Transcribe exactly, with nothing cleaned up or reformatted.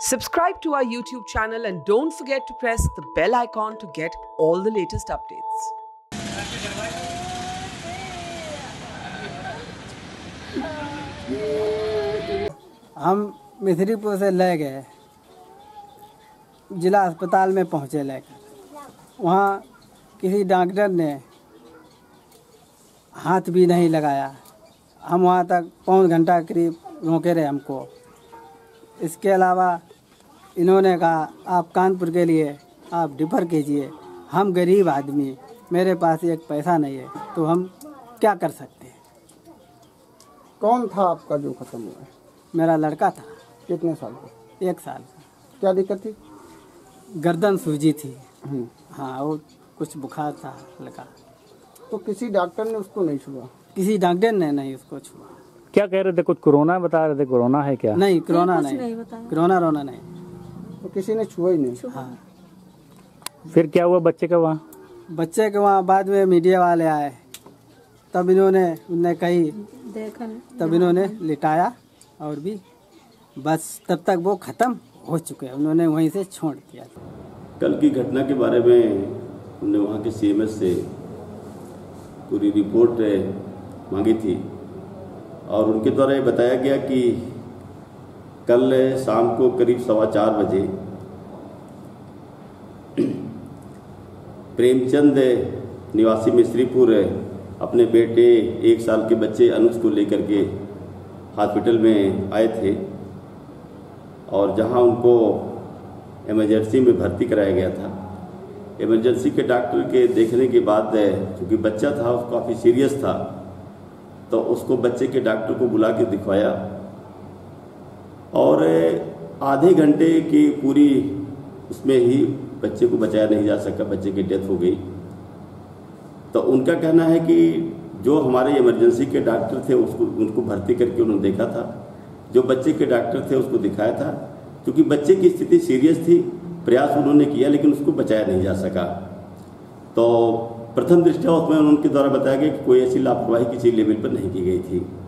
Subscribe to our YouTube channel and don't forget to press the bell icon to get all the latest updates. हम मिस्रीपुर से ले गए, जिला अस्पताल में पहुँचे लेकर। वहाँ किसी डॉक्टर ने हाथ भी नहीं लगाया। हम वहाँ तक पौन घंटा करीब रोके रहे हमको। इसके अलावा इन्होंने कहा आप कानपुर के लिए आप डिफर कीजिए, हम गरीब आदमी, मेरे पास एक पैसा नहीं है, तो हम क्या कर सकते हैं। कौन था आपका जो खत्म हुआ है? मेरा लड़का था। कितने साल का? एक साल का। क्या दिक्कत थी? गर्दन सूजी थी। हाँ, वो कुछ बुखार था हल्का। तो किसी डॉक्टर ने उसको नहीं छुआ? किसी डॉक्टर ने नहीं उसको छुआ। क्या कह रहे थे? कुछ कोरोना बता रहे थे, कोरोना है क्या? नहीं, कोरोना नहीं, कोरोना रोना नहीं। तो किसी ने छुआ ही नहीं? हाँ। फिर क्या हुआ बच्चे का वहाँ? बच्चे के वहाँ बाद में मीडिया वाले आए, तब इन्होंने उनने कही, तब इन्होंने लिटाया और भी बस तब तक वो ख़त्म हो चुके हैं। उन्होंने वहीं से छोड़ दिया। कल की घटना के बारे में हमने वहाँ के सीएमएस से पूरी रिपोर्ट मांगी थी और उनके द्वारा ये बताया गया कि कल शाम को करीब सवा चार बजे प्रेमचंद निवासी मिस्रीपुर अपने बेटे एक साल के बच्चे अनुज को लेकर के हॉस्पिटल में आए थे और जहां उनको इमरजेंसी में भर्ती कराया गया था। इमरजेंसी के डॉक्टर के देखने के बाद चूँकि बच्चा था उसको काफ़ी सीरियस था, तो उसको बच्चे के डॉक्टर को बुला के दिखवाया और आधे घंटे की पूरी उसमें ही बच्चे को बचाया नहीं जा सका, बच्चे की डेथ हो गई। तो उनका कहना है कि जो हमारे इमरजेंसी के डॉक्टर थे उसको उनको भर्ती करके उन्होंने देखा था, जो बच्चे के डॉक्टर थे उसको दिखाया था, क्योंकि बच्चे की स्थिति सीरियस थी, प्रयास उन्होंने किया लेकिन उसको बचाया नहीं जा सका। तो प्रथम दृष्टया उसमें उनके द्वारा बताया गया कि कोई ऐसी लापरवाही किसी लेवल पर नहीं की गई थी।